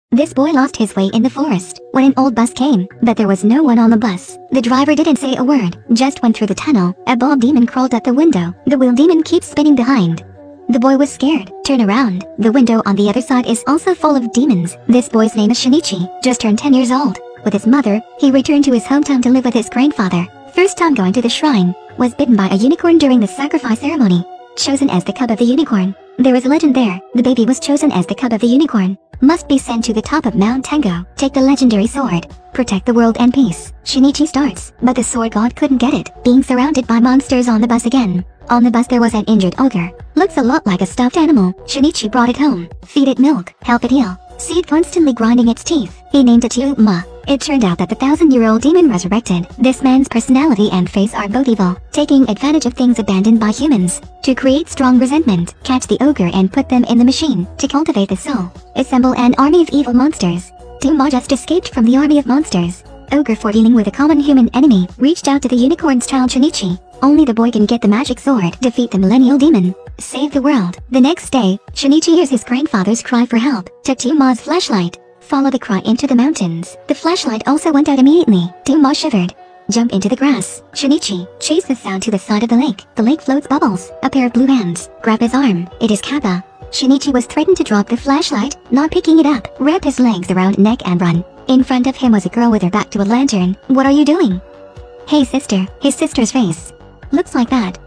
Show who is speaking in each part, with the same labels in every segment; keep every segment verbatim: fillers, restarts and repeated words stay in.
Speaker 1: This boy lost his way in the forest when an old bus came, but there was no one on the bus. The driver didn't say a word, just went through the tunnel. A bald demon crawled up the window. The wheel demon keeps spinning behind. The boy was scared. Turn around. The window on the other side is also full of demons. This boy's name is Shinichi, just turned ten years old. With his mother, he returned to his hometown to live with his grandfather. First time going to the shrine, was bitten by a unicorn during the sacrifice ceremony. Chosen as the cub of the unicorn. There is a legend there. The baby was chosen as the cub of the unicorn. Must be sent to the top of Mount Tengo. Take the legendary sword. Protect the world and peace. Shinichi starts, but the sword god couldn't get it, being surrounded by monsters on the bus again. On the bus there was an injured ogre. Looks a lot like a stuffed animal. Shinichi brought it home. Feed it milk, help it heal. See it constantly grinding its teeth. He named it Yuma. It turned out that the thousand-year-old demon resurrected. This man's personality and face are both evil, taking advantage of things abandoned by humans. To create strong resentment, catch the ogre and put them in the machine. To cultivate the soul, assemble an army of evil monsters. Yuma just escaped from the army of monsters. Ogre, for dealing with a common human enemy, reached out to the unicorn's child Shinichi. Only the boy can get the magic sword, defeat the millennial demon, save the world. The next day, Shinichi hears his grandfather's cry for help. Took Yuma's flashlight. Follow the cry into the mountains. The flashlight also went out immediately. Yuma shivered. Jump into the grass. Shinichi, chase the sound to the side of the lake. The lake floats bubbles. A pair of blue hands grab his arm. It is Kappa. Shinichi was threatened to drop the flashlight, not picking it up. Wrap his legs around neck and run. In front of him was a girl with her back to a lantern. What are you doing? Hey sister. His sister's face. Looks like that.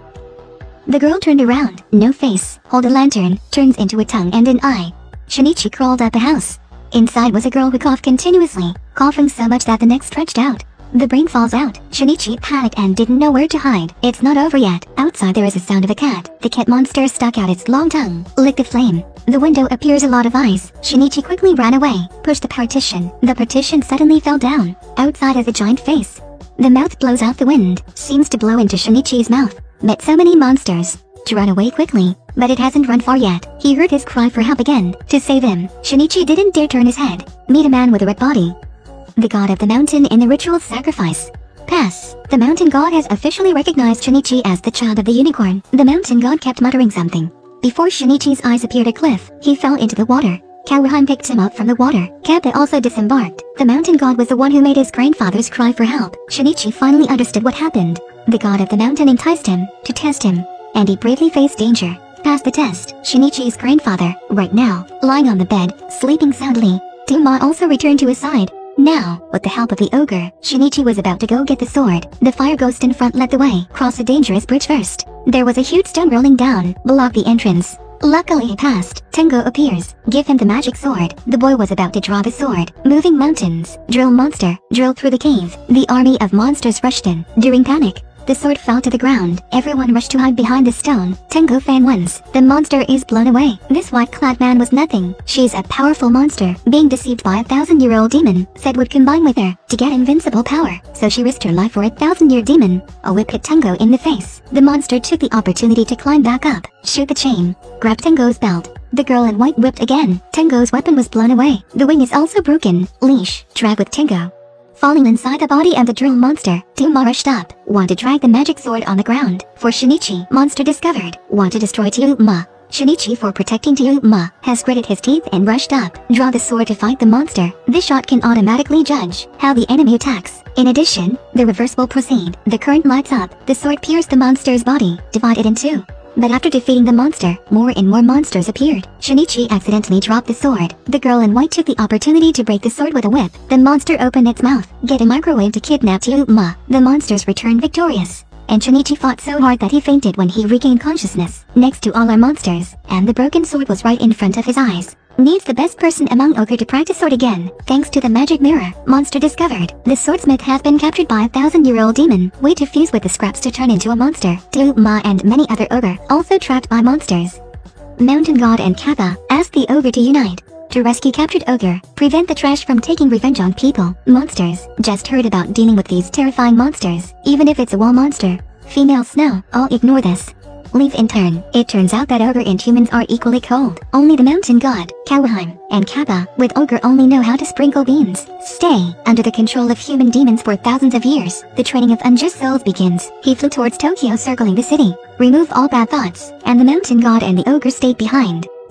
Speaker 1: The girl turned around. No face. Hold a lantern. Turns into a tongue and an eye. Shinichi crawled up the house. Inside was a girl who coughed continuously, coughing so much that the neck stretched out. The brain falls out. Shinichi panicked and didn't know where to hide. It's not over yet. Outside there is a sound of a cat. The cat monster stuck out its long tongue. Lick the flame. The window appears a lot of ice. Shinichi quickly ran away. Pushed the partition. The partition suddenly fell down. Outside is a giant face. The mouth blows out the wind. Seems to blow into Shinichi's mouth. Met so many monsters. To run away quickly, but it hasn't run far yet. He heard his cry for help again. To save him, Shinichi didn't dare turn his head. Meet a man with a red body. The god of the mountain in the ritual sacrifice. Pass. The mountain god has officially recognized Shinichi as the child of the unicorn. The mountain god kept muttering something. Before Shinichi's eyes appeared a cliff, he fell into the water. Kawahime picked him up from the water. Kappa also disembarked. The mountain god was the one who made his grandfather's cry for help. Shinichi finally understood what happened. The god of the mountain enticed him to test him, and he bravely faced danger. Passed the test. Shinichi's grandfather, right now, lying on the bed, sleeping soundly. Yuma also returned to his side. Now, with the help of the ogre, Shinichi was about to go get the sword. The fire ghost in front led the way. Cross a dangerous bridge first. There was a huge stone rolling down, blocked the entrance. Luckily he passed. Tengo appears. Give him the magic sword. The boy was about to draw the sword. Moving mountains. Drill monster. Drill through the cave. The army of monsters rushed in. During panic, the sword fell to the ground. Everyone rushed to hide behind the stone. Tengo fan once. The monster is blown away. This white-clad man was nothing. She's a powerful monster, being deceived by a thousand-year-old demon, said would combine with her to get invincible power. So she risked her life for a thousand-year demon. A whip hit Tengo in the face. The monster took the opportunity to climb back up, shoot the chain, grab Tengo's belt. The girl in white whipped again. Tengo's weapon was blown away. The wing is also broken. Leash, drag with Tengo. Falling inside the body of the drill monster, Yuma rushed up, want to drag the magic sword on the ground. For Shinichi, monster discovered, want to destroy Yuma. Shinichi, for protecting Yuma, has gritted his teeth and rushed up, draw the sword to fight the monster. This shot can automatically judge how the enemy attacks. In addition, the reverse will proceed. The current lights up, the sword pierced the monster's body, divided in two. But after defeating the monster, more and more monsters appeared. Shinichi accidentally dropped the sword. The girl in white took the opportunity to break the sword with a whip. The monster opened its mouth, get a microwave to kidnap Yuma. The monsters returned victorious. And Shinichi fought so hard that he fainted when he regained consciousness, next to all our monsters, and the broken sword was right in front of his eyes. Needs the best person among ogre to practice sword again. Thanks to the magic mirror, monster discovered. The swordsmith has been captured by a thousand-year-old demon. Way to fuse with the scraps to turn into a monster. Yuma and many other ogre, also trapped by monsters. Mountain god and Kappa asked the ogre to unite to rescue captured ogre, prevent the trash from taking revenge on people. Monsters just heard about dealing with these terrifying monsters, even if it's a wall monster. Female snow, all ignore this. Leave in turn. It turns out that ogre and humans are equally cold. Only the mountain god, Kawahime, and Kappa, with ogre only know how to sprinkle beans. Stay under the control of human demons for thousands of years. The training of unjust souls begins. He flew towards Tokyo, circling the city. Remove all bad thoughts, and the mountain god and the ogre stayed behind.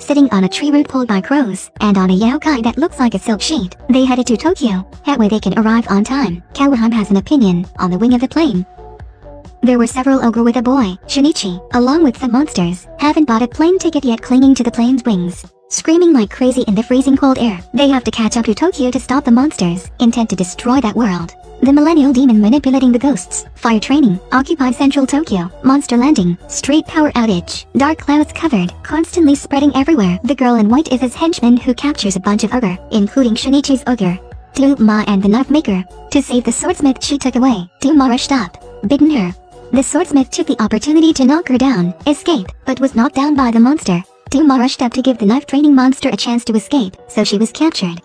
Speaker 1: sitting on a tree root pulled by crows, and on a yokai that looks like a silk sheet. They headed to Tokyo. That way they can arrive on time. Kawahime has an opinion on the wing of the plane. There were several ogre with a boy, Shinichi, along with some monsters, haven't bought a plane ticket yet, clinging to the plane's wings, screaming like crazy in the freezing cold air. They have to catch up to Tokyo to stop the monsters, intent to destroy that world. The Millennial Demon manipulating the ghosts, fire training, occupy central Tokyo, monster landing, street power outage, dark clouds covered, constantly spreading everywhere. The girl in white is his henchman who captures a bunch of ogre, including Shinichi's ogre, Tuma and the knife maker. To save the swordsmith she took away, Tuma rushed up, bitten her. The swordsmith took the opportunity to knock her down, escape, but was knocked down by the monster. Tuma rushed up to give the knife training monster a chance to escape, so she was captured.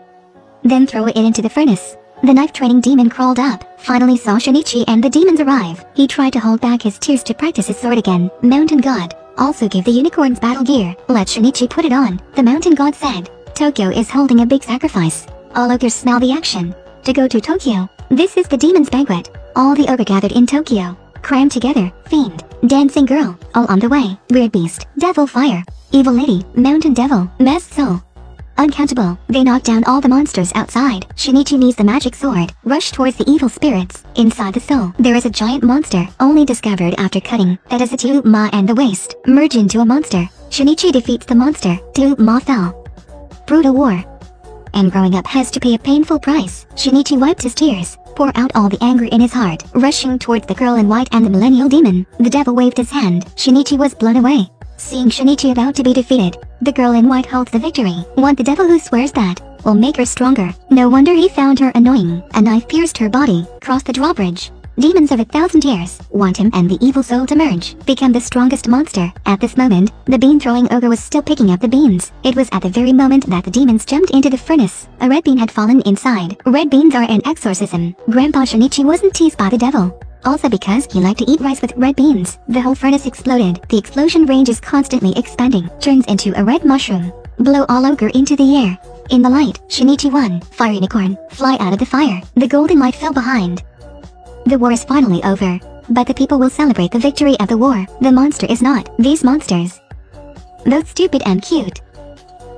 Speaker 1: Then throw it into the furnace. The knife training demon crawled up, finally saw Shinichi and the demons arrive. He tried to hold back his tears to practice his sword again. Mountain God also gave the unicorns battle gear. Let Shinichi put it on. The mountain god said, Tokyo is holding a big sacrifice. All ogres smell the action. To go to Tokyo. This is the demon's banquet. All the ogre gathered in Tokyo. Crammed together, fiend, dancing girl, all on the way, weird beast, devil fire, evil lady, mountain devil, masked soul. Uncountable, they knock down all the monsters outside. Shinichi needs the magic sword, rush towards the evil spirits. Inside the soul, there is a giant monster, only discovered after cutting, that is a Tuma and the waist, merge into a monster. Shinichi defeats the monster, Tuma fell. Brutal war. And growing up has to pay a painful price. Shinichi wiped his tears, pour out all the anger in his heart, rushing towards the girl in white and the millennial demon. The devil waved his hand. Shinichi was blown away. Seeing Shinichi about to be defeated, the girl in white holds the victory. Want the devil who swears that will make her stronger. No wonder he found her annoying. A knife pierced her body, crossed the drawbridge. Demons of a thousand years want him and the evil soul to merge, become the strongest monster. At this moment, the bean-throwing ogre was still picking up the beans. It was at the very moment that the demons jumped into the furnace. A red bean had fallen inside. Red beans are an exorcism. Grandpa Shinichi wasn't teased by the devil. Also because he liked to eat rice with red beans. The whole furnace exploded. The explosion range is constantly expanding. Turns into a red mushroom. Blow all ogre into the air. In the light, Shinichi won. Fire unicorn, fly out of the fire. The golden light fell behind. The war is finally over, but the people will celebrate the victory of the war. The monster is not. These monsters, both stupid and cute.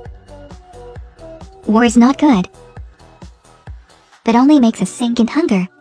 Speaker 1: War is not good, but only makes us sink in hunger.